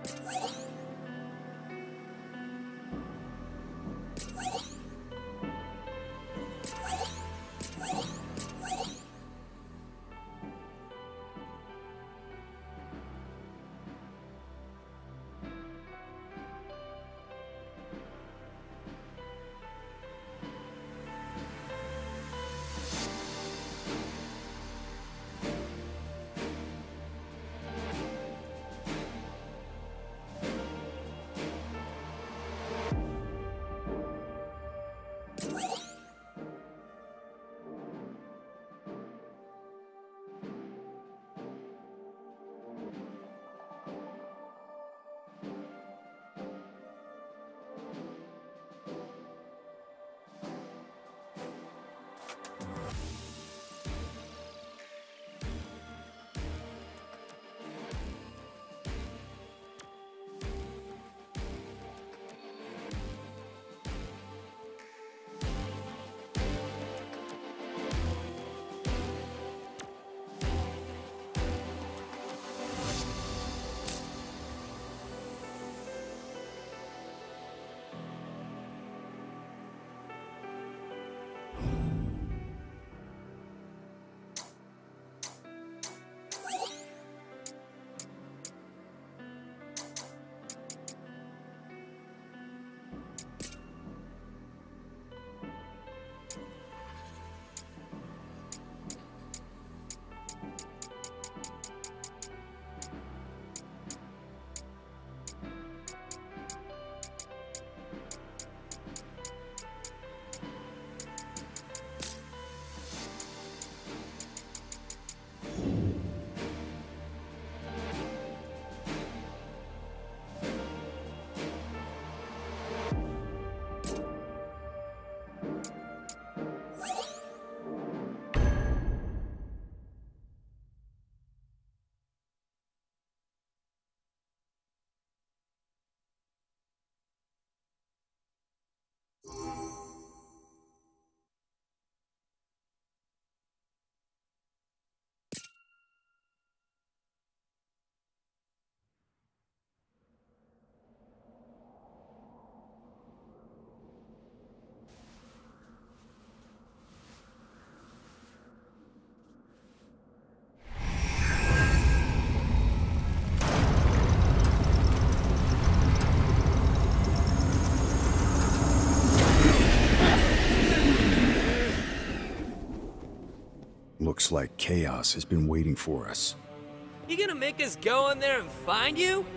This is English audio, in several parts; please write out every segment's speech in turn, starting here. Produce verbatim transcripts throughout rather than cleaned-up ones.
Looks like chaos has been waiting for us. You gonna make us go in there and find you?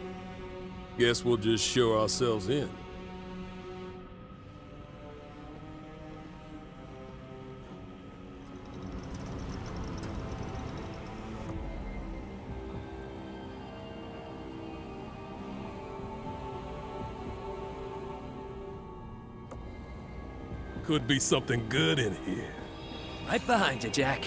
Guess we'll just show ourselves in. Could be something good in here. Right behind you, Jack.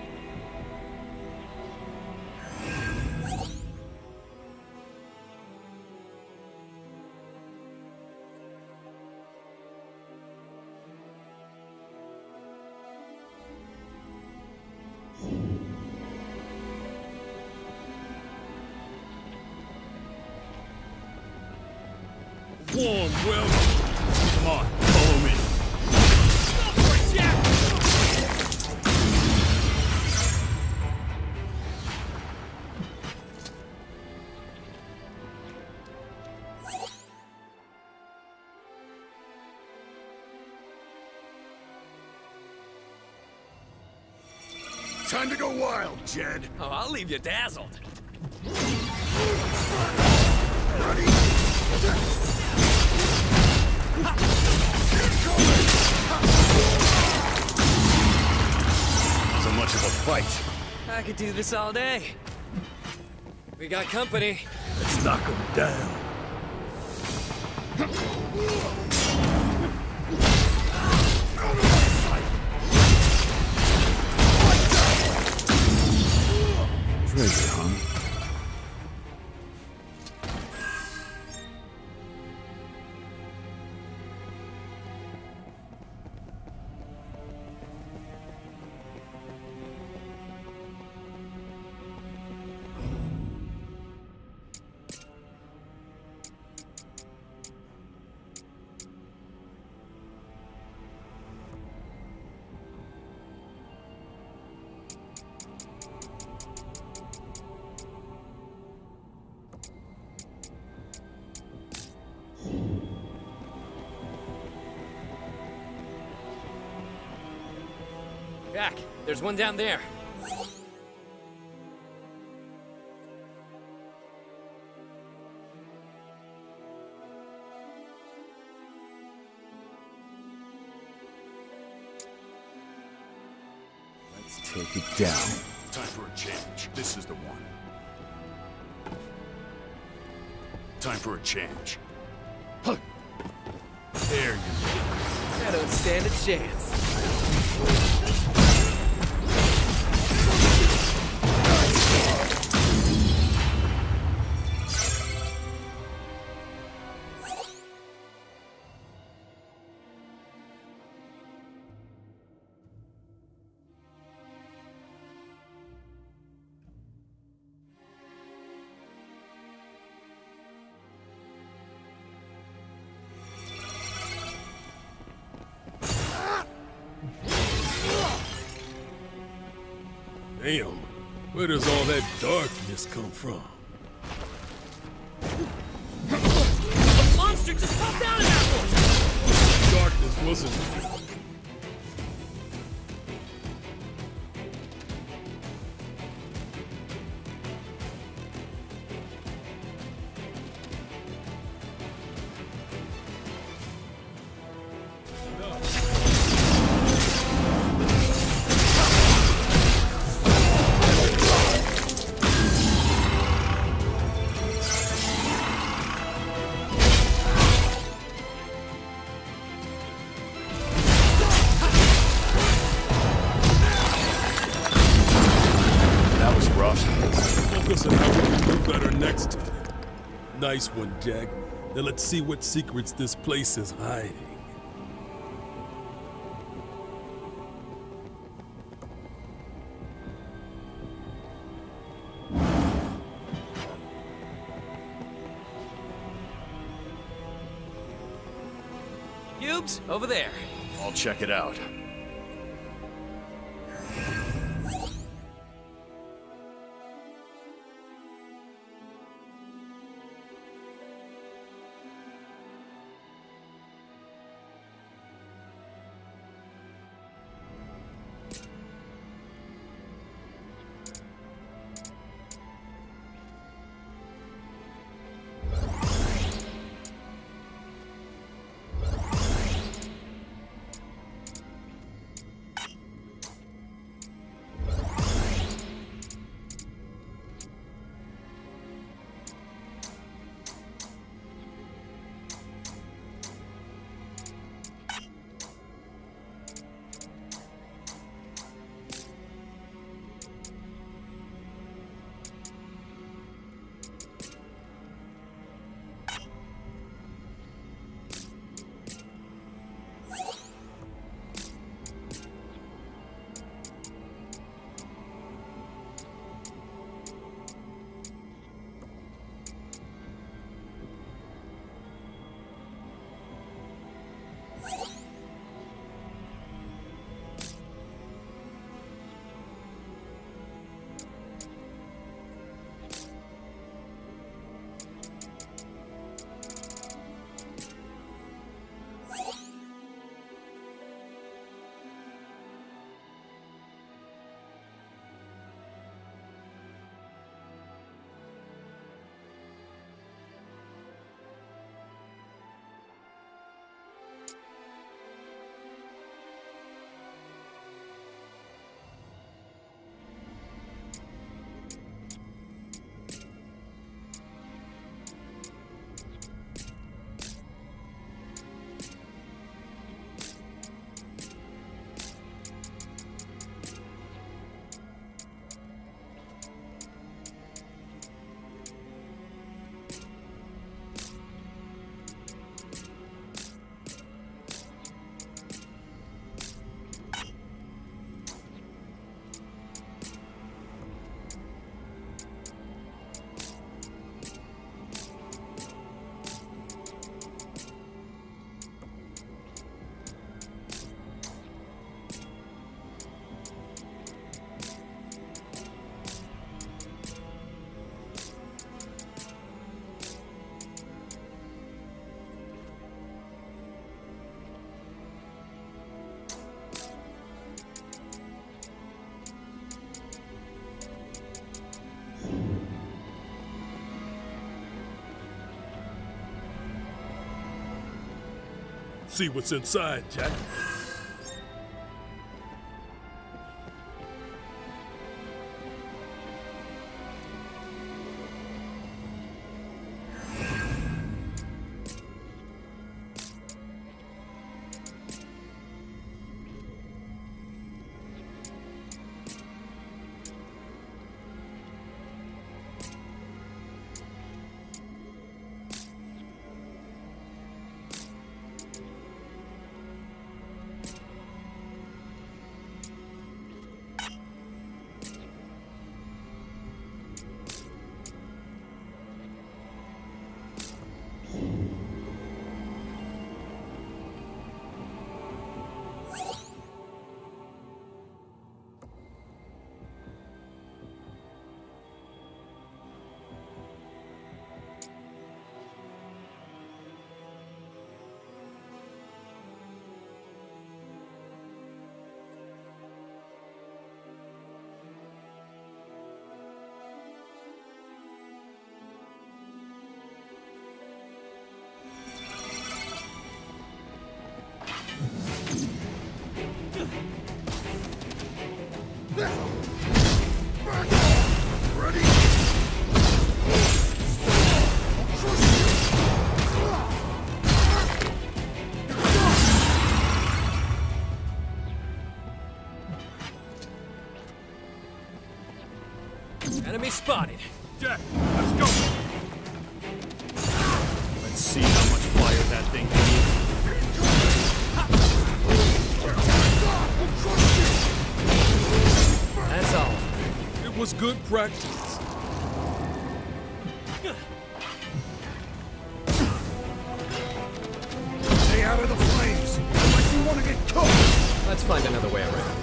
Warm welcome. Come on, follow me. Go for it, Jack! Time to go wild, Jed. Oh, I'll leave you dazzled. Ready? So much of a fight. I could do this all day. We got company. Let's knock him down. Treasure, huh? There's one down there. Let's take it down. Time for a change. This is the one. Time for a change. Huh. There you go. I don't stand a chance. Damn, where does all that darkness come from? A monster just popped out of that one! Darkness wasn't... Focus on how we can do better next time. Nice one, Jack. Now let's see what secrets this place is hiding. Cubes, over there. I'll check it out. Let's see what's inside, Jack. Enemy spotted. Jack, let's go. Let's see how much fire that thing can eat. That's all. It was good practice. Stay out of the flames, unless you want to get cooked! Let's find another way around.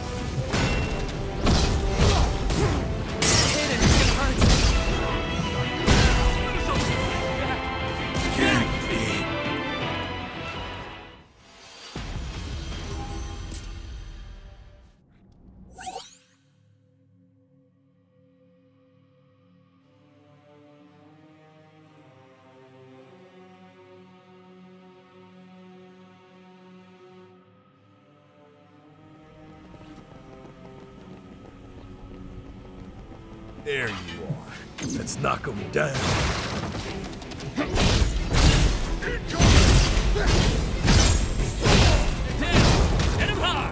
There you are. Let's knock him down. Down! Hit him hard!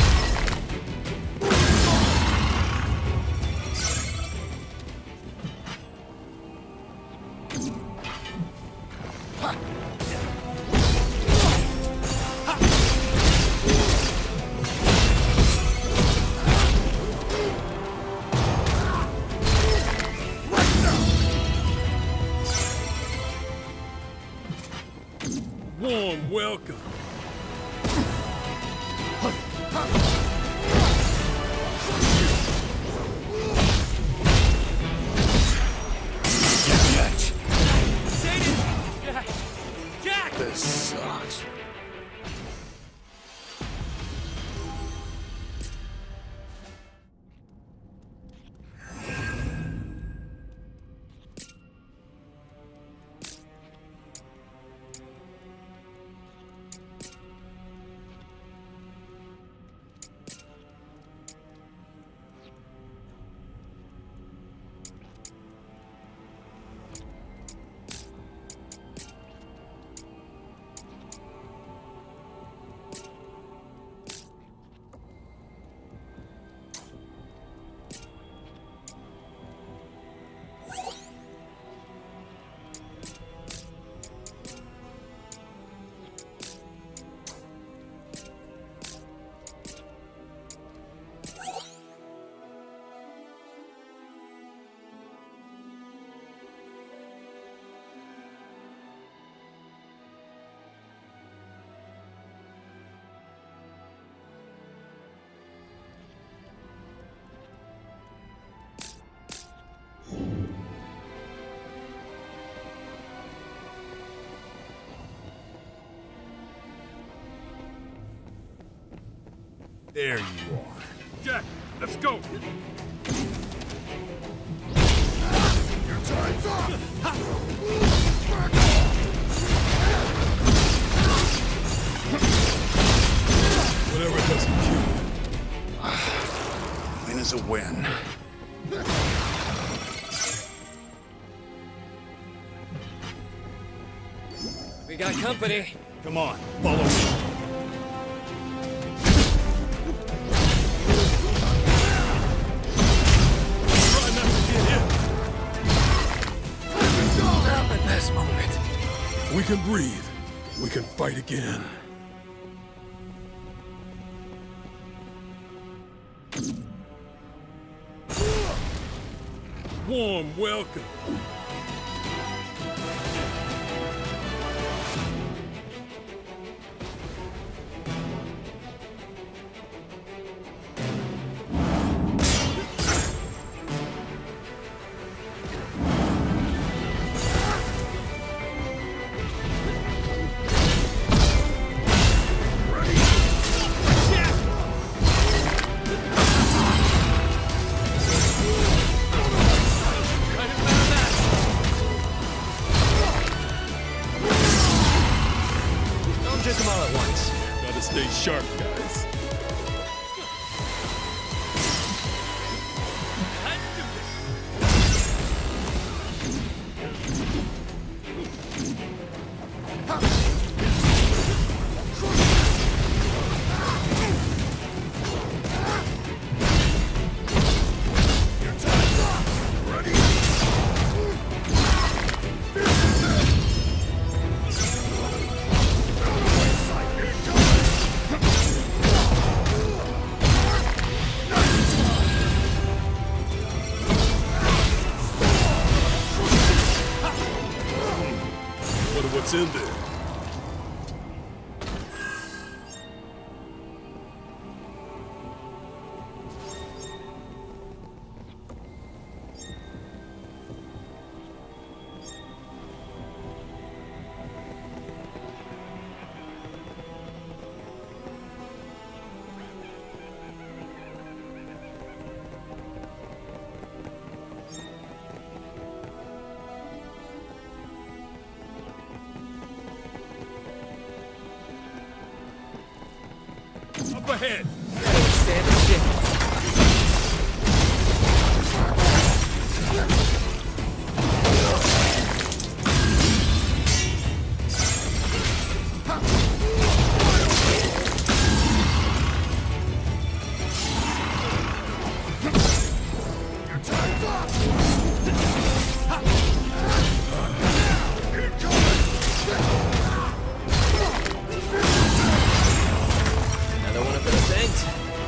Warm welcome. Satan! Jack! Jack! This sucks. There you are. Jack, let's go. Your time's up! Back off! a win. We got company. Come on, follow me. Try not to get hit. Not my best moment. We can breathe. We can fight again. Warm welcome. Drink them all at once. Gotta stay sharp, guys. Wonder what's in there. Up ahead. Stand and shit. Another one of those things.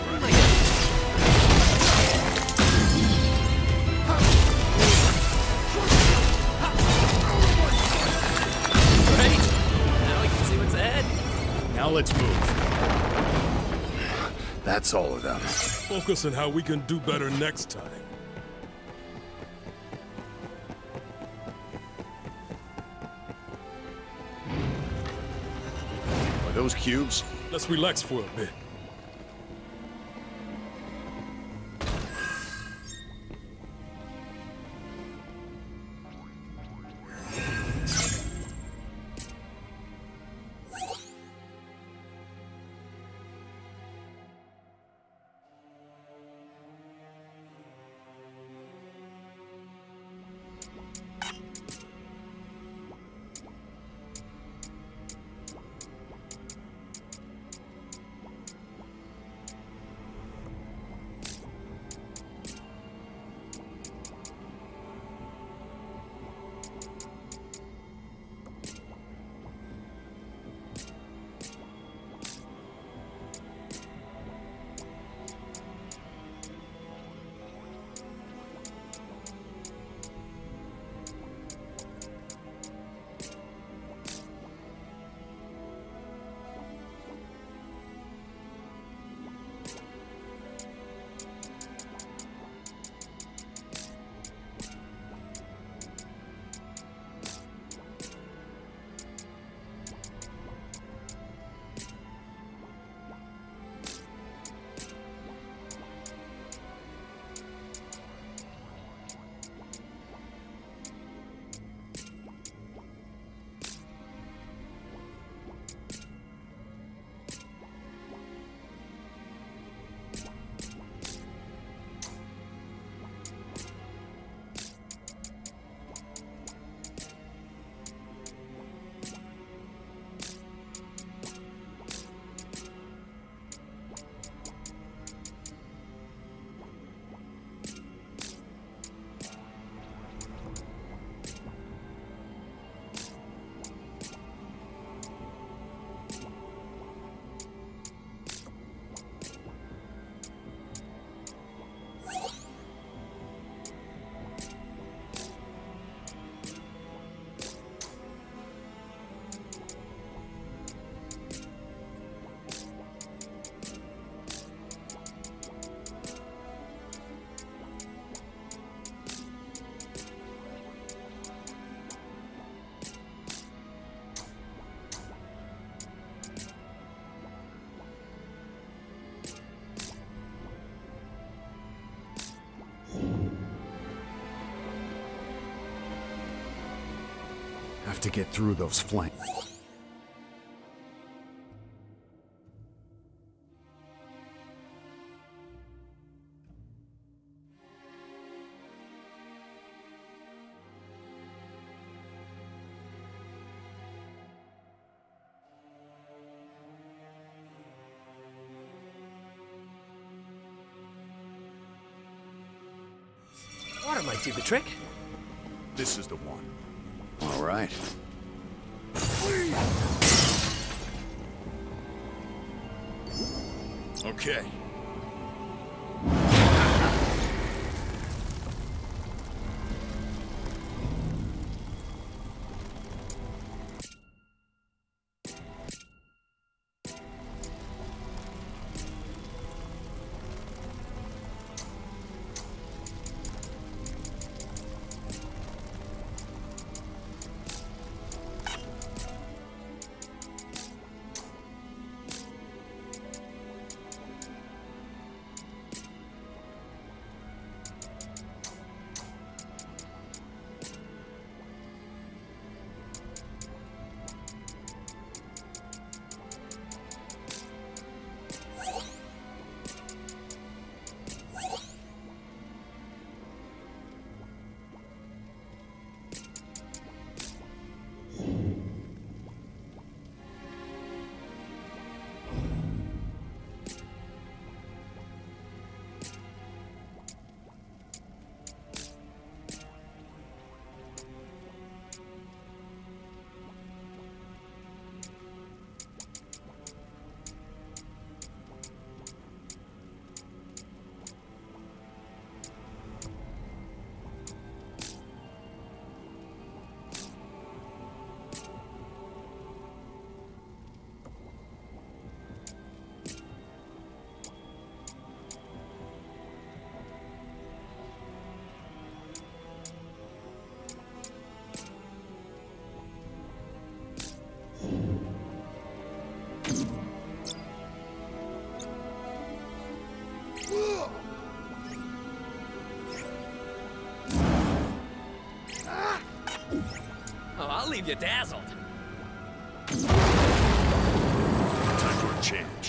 Great. Now we can see what's ahead. Now let's move. That's all of them. Focus on how we can do better next time. Are those cubes? Let's relax for a bit. have to get through those flanks. Water might do the trick. This is the one. All right. Okay. Oh, I'll leave you dazzled. Time for a change.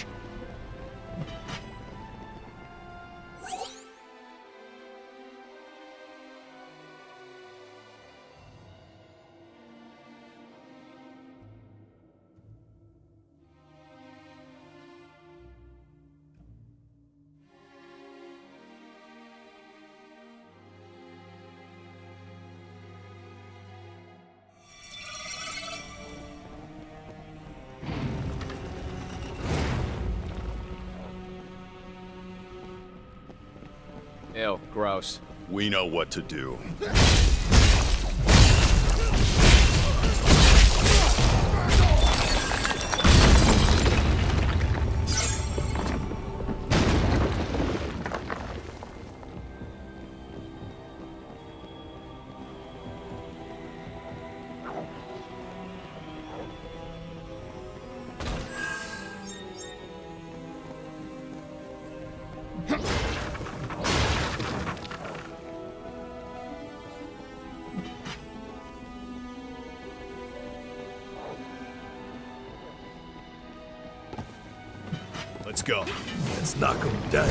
Ew, gross. We know what to do. Let's go. Let's knock him down.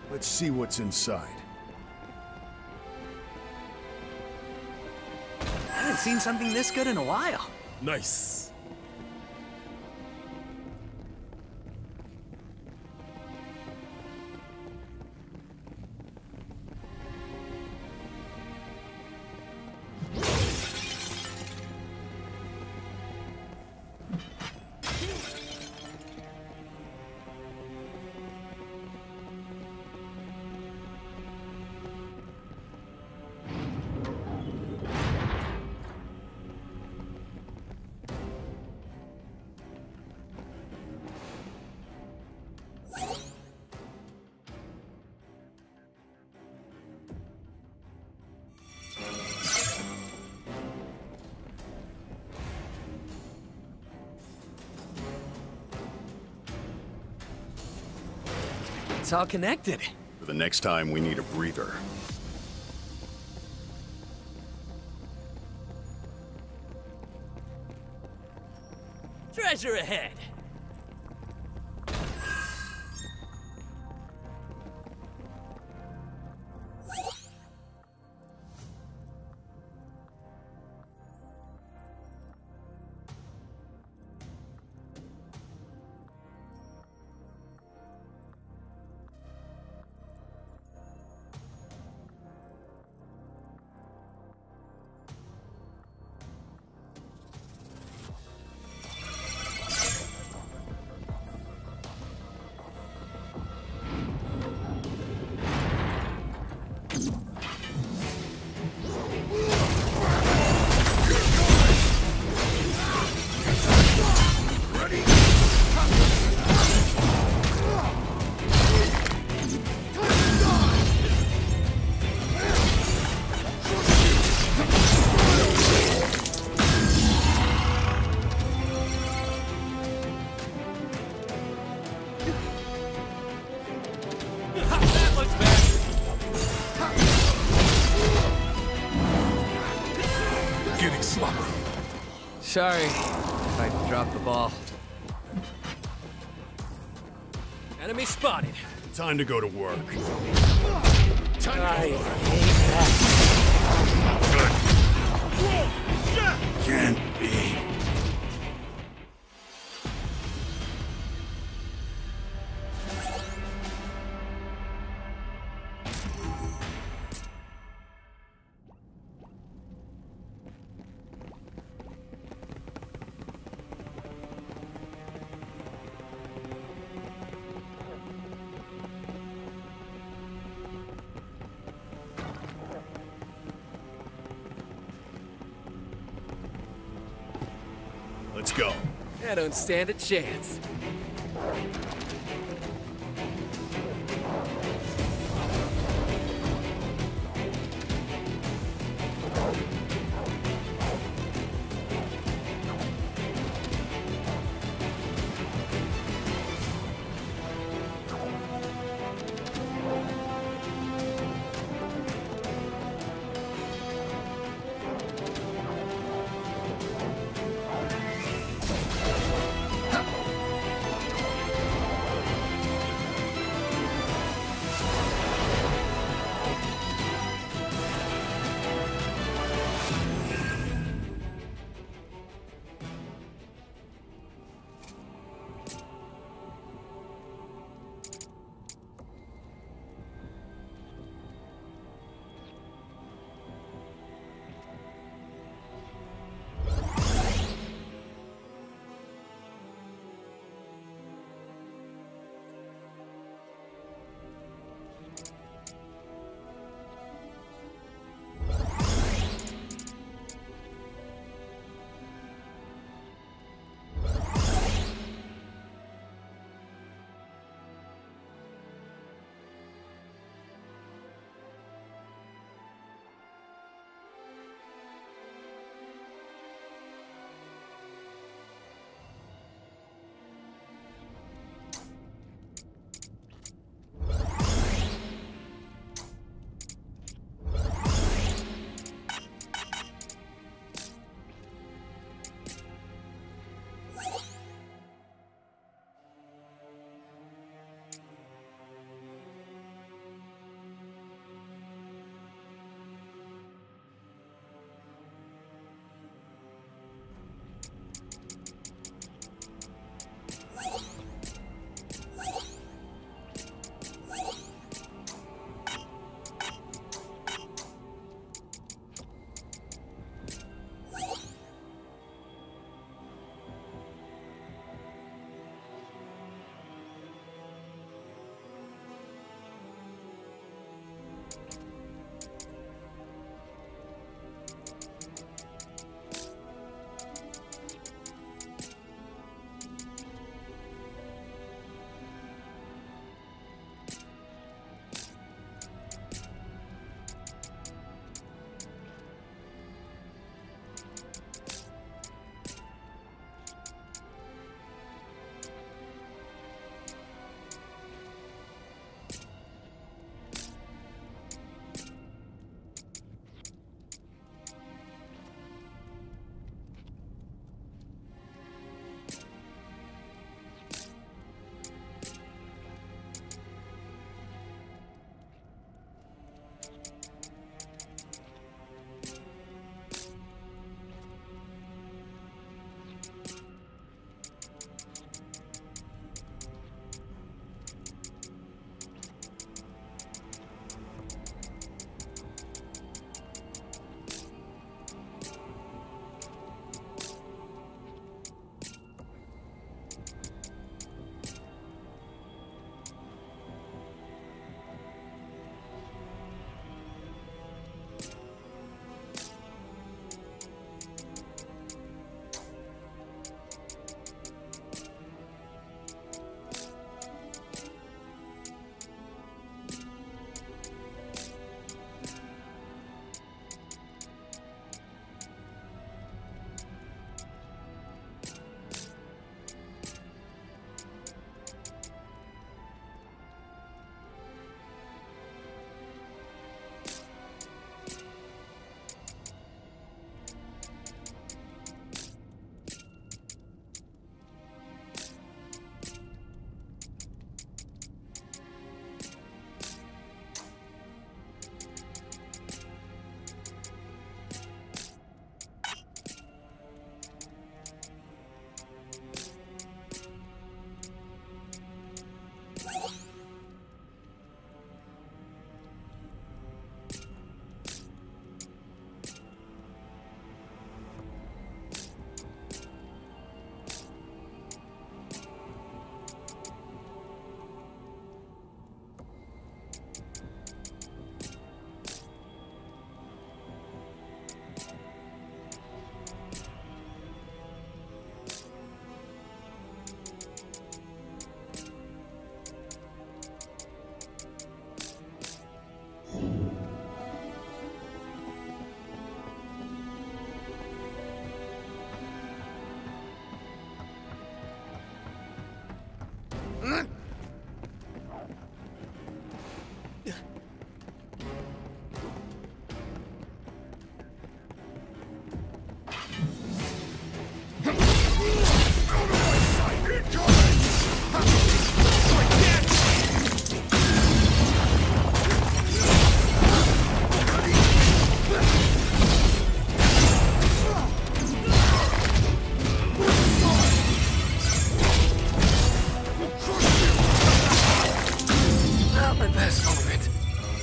Let's see what's inside. I haven't seen something this good in a while. Nice. It's all connected. For the next time, we need a breather. Treasure ahead. That looks bad. Getting sloppy. Sorry if I dropped the ball. Enemy spotted. Time to go to work. I hate that. Can't be. Let's go. I don't stand a chance.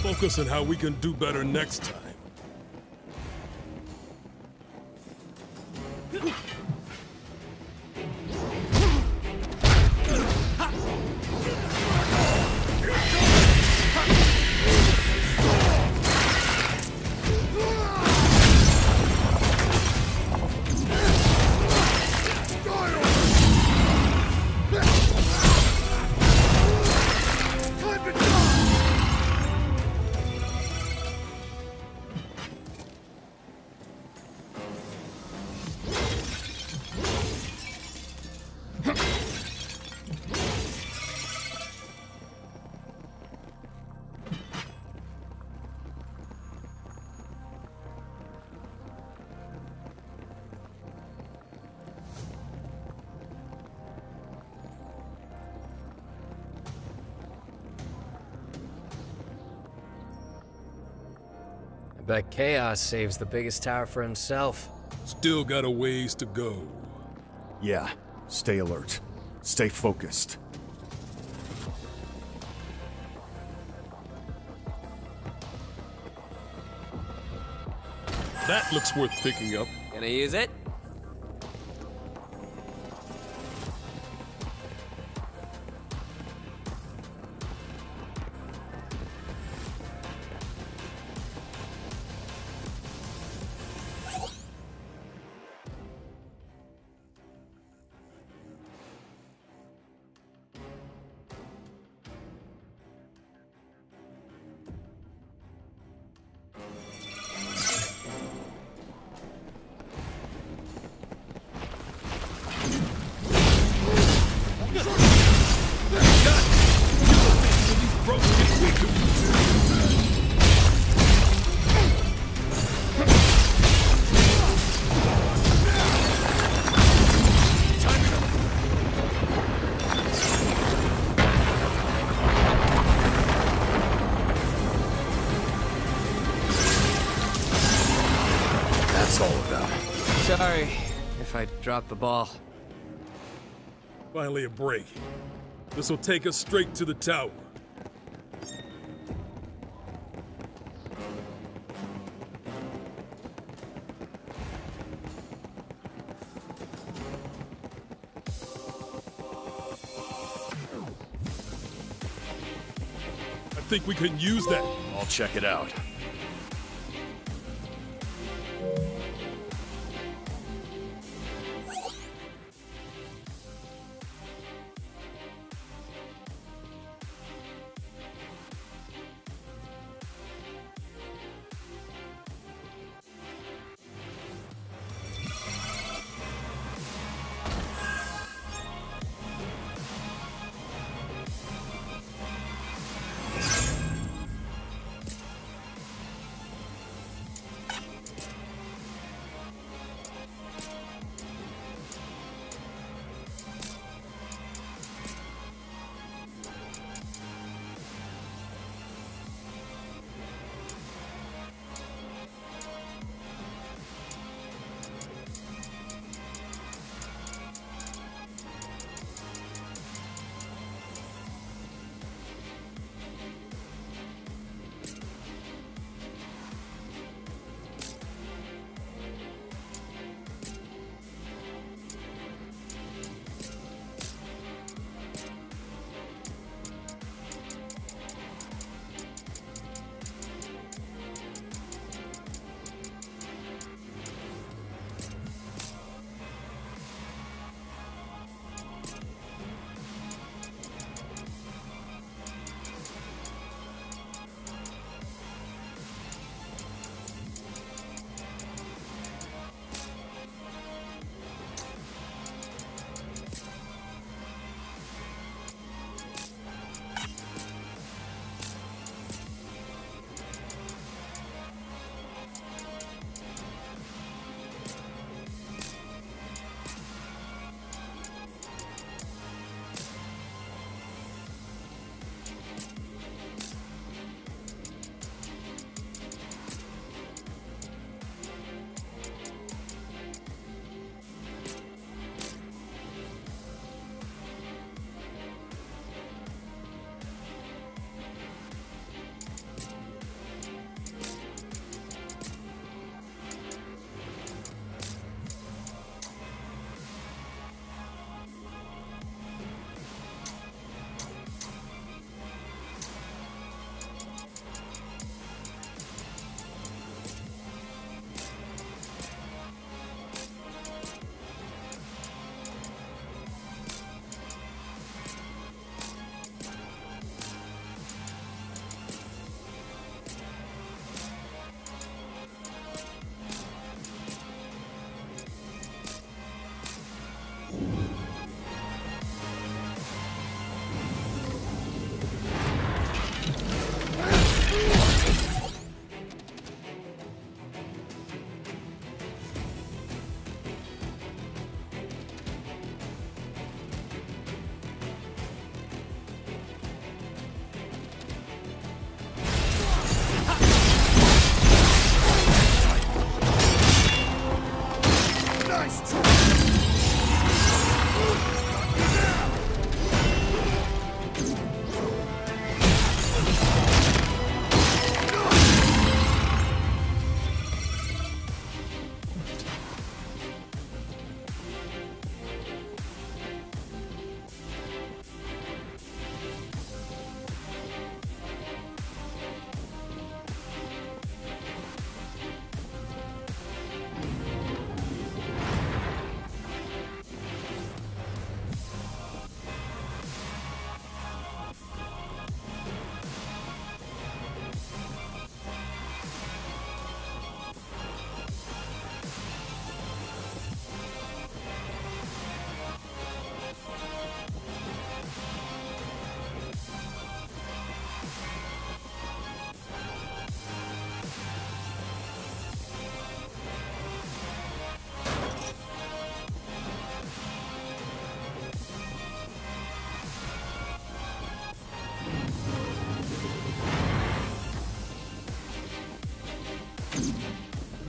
Focus on how we can do better next time. I bet Chaos saves the biggest tower for himself. Still got a ways to go. Yeah, stay alert. Stay focused. That looks worth picking up. Gonna use it? That's all about. Sorry if I dropped the ball. Finally a break. This will take us straight to the tower. I think we can use that. I'll check it out.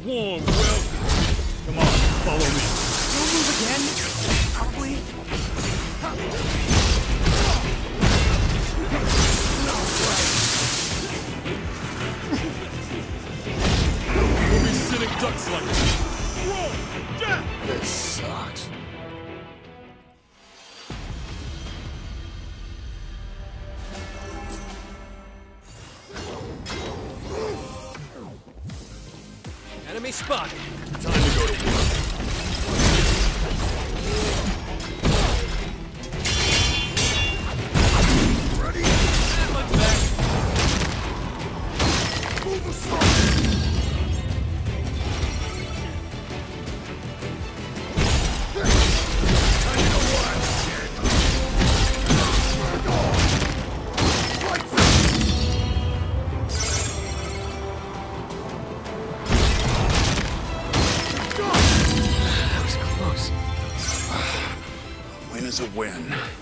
Warm welcome. Come on, follow me. Don't move again. Probably. We'll be sitting ducks like this. Whoa! Yeah! This sucks. Enemy spotted. Time to go to work. Ready? That one's back. Move aside! Time to go wild, Jed! Lights out! That was close. Win is a win.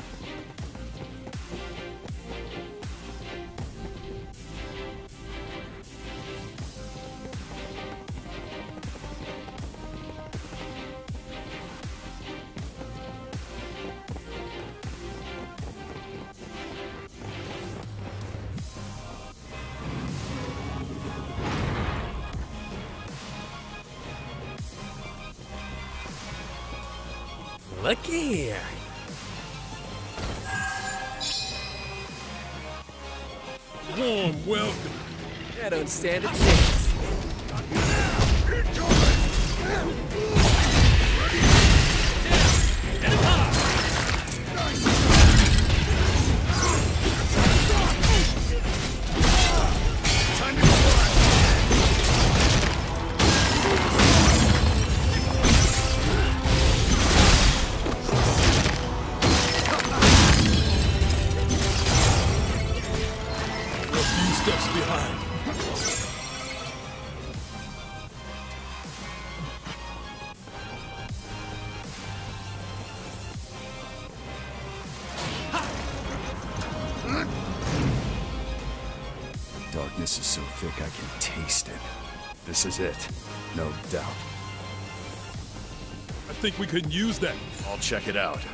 Looky here. Warm welcome. I don't stand a chance. Time to go wild! We're a few steps behind. Darkness is so thick I can taste it. This is it. No doubt. I think we could use that. I'll check it out.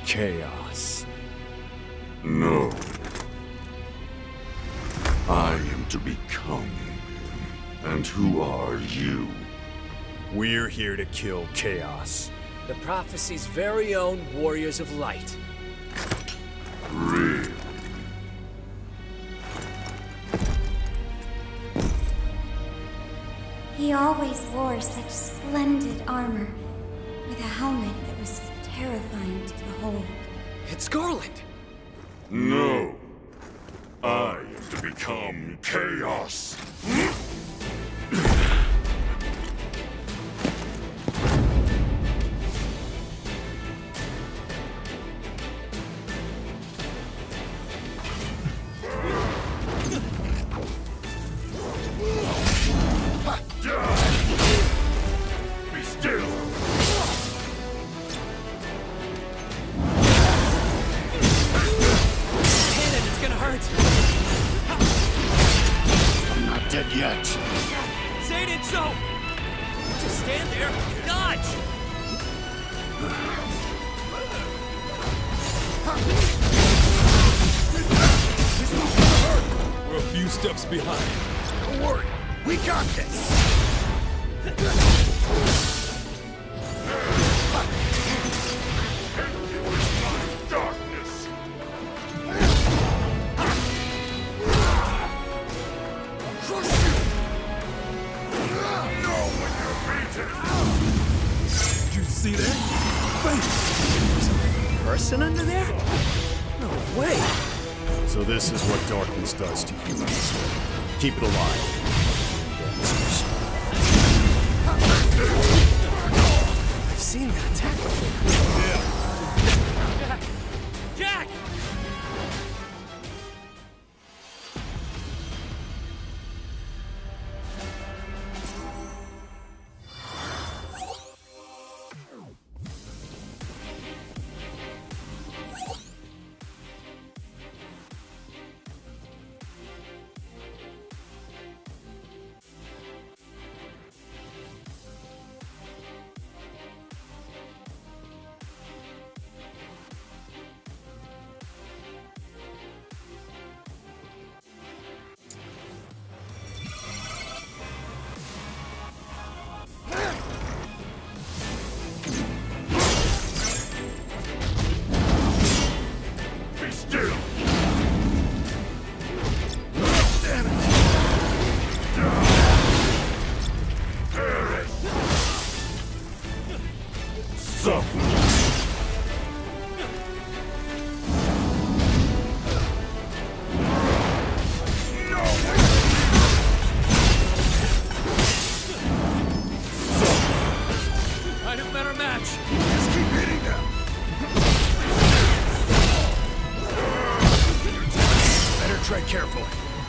Chaos. No. I am to become him. And who are you? We're here to kill Chaos. The prophecy's very own Warriors of Light. Really? He always wore such splendid armor, with a helmet that was terrifying to behold. It's Garland! No. I am to become Chaos. Be still. Cannon, it's gonna hurt! I'm not dead yet. Say it so! Just stand there, dodge! We're a few steps behind. Don't worry. We got this. Darkness. Crush you. Know when you're beaten. Did you see that? Face! Person under there? No way! So this is what darkness does to humans. Keep it alive. I've seen that attack before. Jack! Jack! Be still. Perish. Suffer. No way. I'd have better match! Just keep hitting them. Better tread carefully.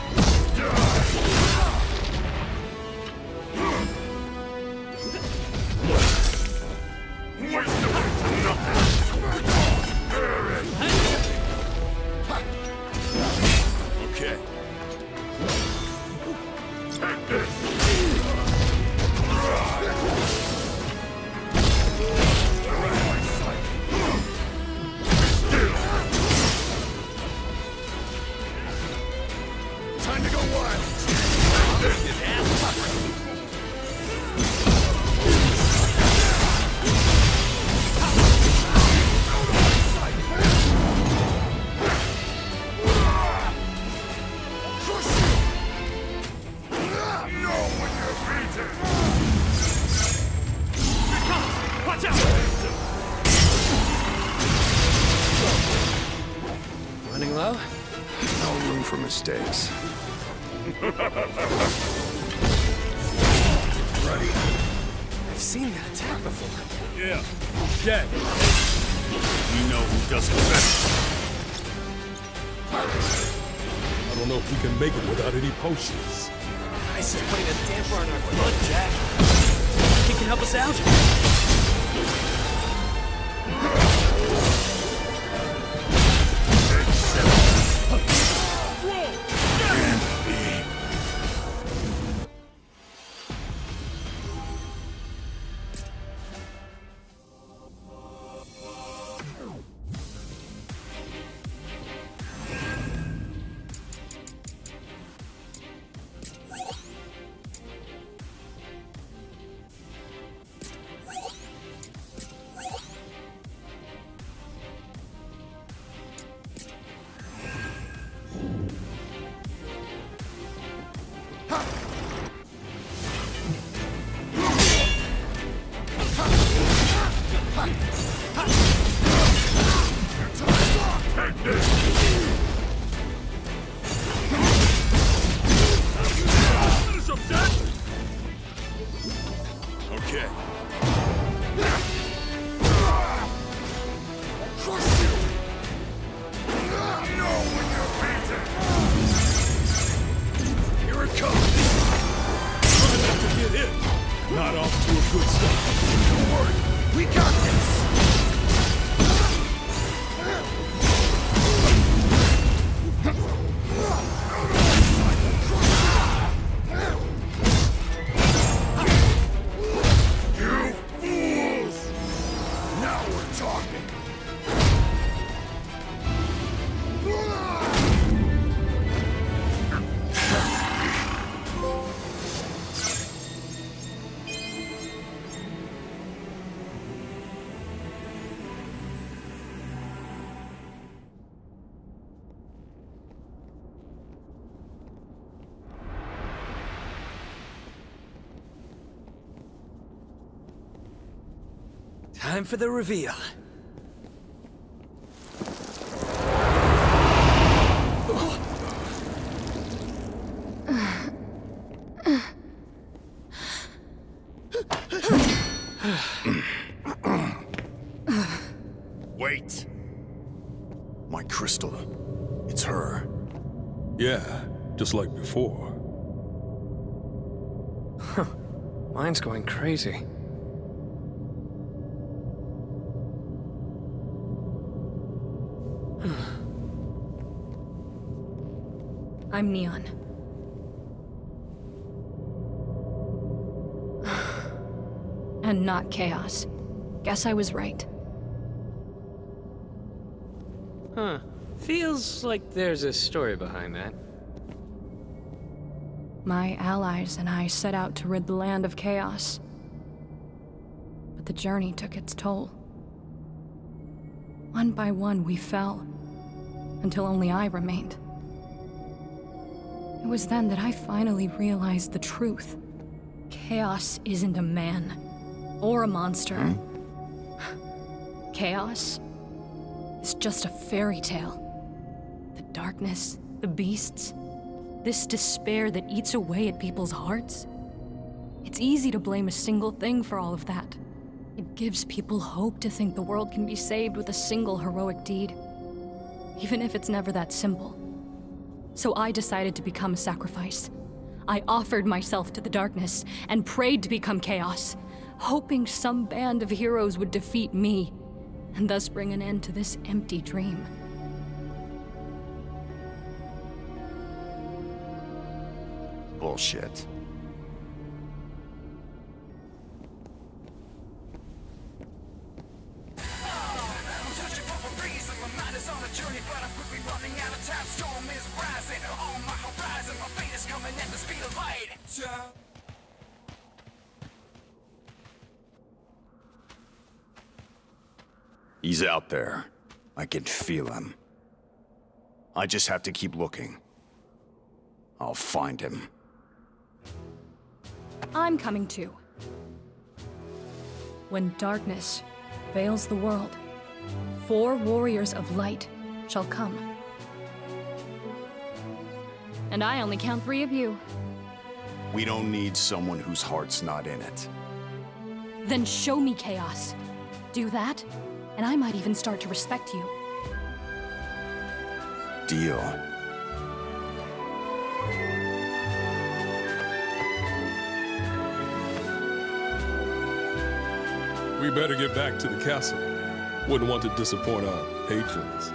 Waste away to nothing. Perish. Okay. Take this. Time to go wild. Know when you're beaten. Watch out! Running low? No room for mistakes. Ready? I've seen that attack before. Yeah. Jack. We know who does it best. I don't know if we can make it without any potions. Ice is putting a damper on our fun, Jack. He can help us out? Time for the reveal. Wait. My crystal. It's her. Yeah, just like before. Mine's going crazy. I'm Neon. And not Chaos. Guess I was right. Huh. Feels like there's a story behind that. My allies and I set out to rid the land of chaos. But the journey took its toll. One by one, we fell, until only I remained. It was then that I finally realized the truth. Chaos isn't a man, or a monster. Hmm? Chaos is just a fairy tale. The darkness, the beasts, this despair that eats away at people's hearts. It's easy to blame a single thing for all of that. It gives people hope to think the world can be saved with a single heroic deed, even if it's never that simple. So I decided to become a sacrifice. I offered myself to the darkness and prayed to become chaos, hoping some band of heroes would defeat me, and thus bring an end to this empty dream. Bullshit. He's out there. I can feel him. I just have to keep looking. I'll find him. I'm coming too. When darkness veils the world, four warriors of light shall come. And I only count three of you. We don't need someone whose heart's not in it. Then show me chaos. Do that, and I might even start to respect you. Deal. We better get back to the castle. Wouldn't want to disappoint our patrons.